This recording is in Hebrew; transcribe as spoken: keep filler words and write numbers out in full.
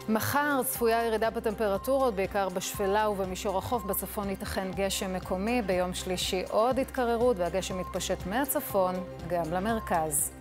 מחר צפויה ירידה בטמפרטורות, בעיקר בשפלה ובמישור החוף. בצפון ייתכן גשם מקומי. ביום שלישי עוד התקררות והגשם מתפשט מהצפון גם למרכז.